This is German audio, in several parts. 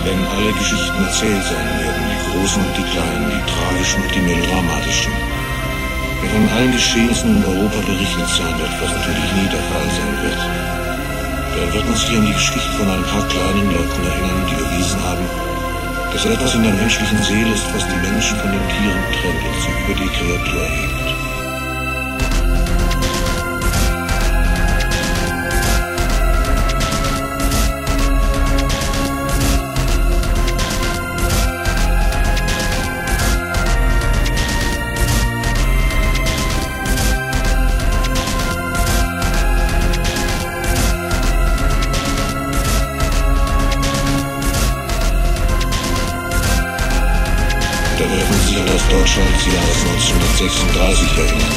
Wenn alle Geschichten erzählt sein werden, die großen und die kleinen, die tragischen und die melodramatischen. Wenn von allen Geschehnissen in Europa berichtet sein wird, was natürlich nie der Fall sein wird, dann wird man sich an die Geschichte von ein paar kleinen Leuten erinnern, die bewiesen haben, dass etwas in der menschlichen Seele ist, was die Menschen von den Tieren trennt und sie über die Kreatur hebt. Da wird man sich an das Deutschland des Jahres 1936 erinnern.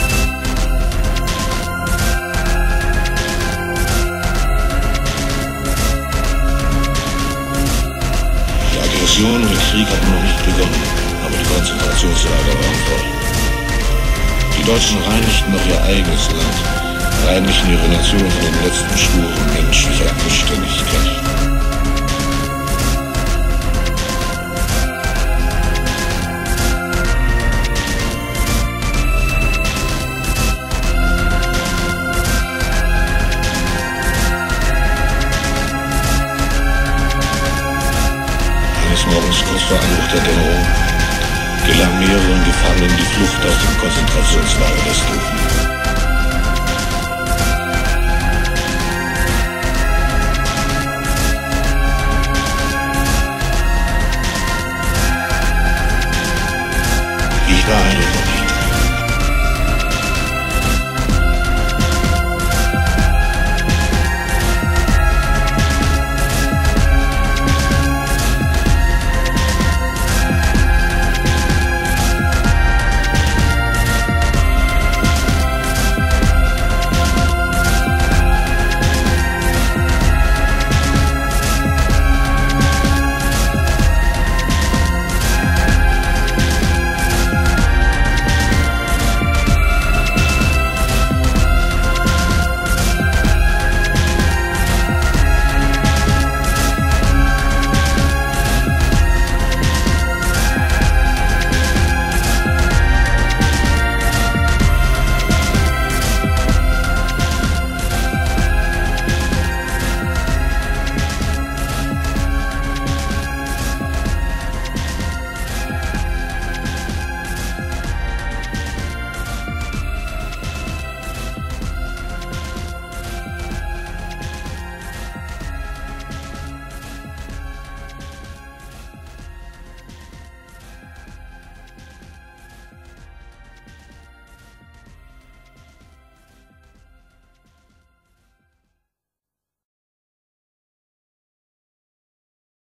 Die Aggression und der Krieg hatten noch nicht begonnen, aber die Konzentrationslager waren voll. Die Deutschen reinigten noch ihr eigenes Land, reinigten ihre Nation von den letzten Spuren menschlicher Anständigkeit. Morgens kurz vor Anbruch der Dämmerung gelang mehreren Gefangenen die Flucht aus dem Konzentrationslager Westhofen.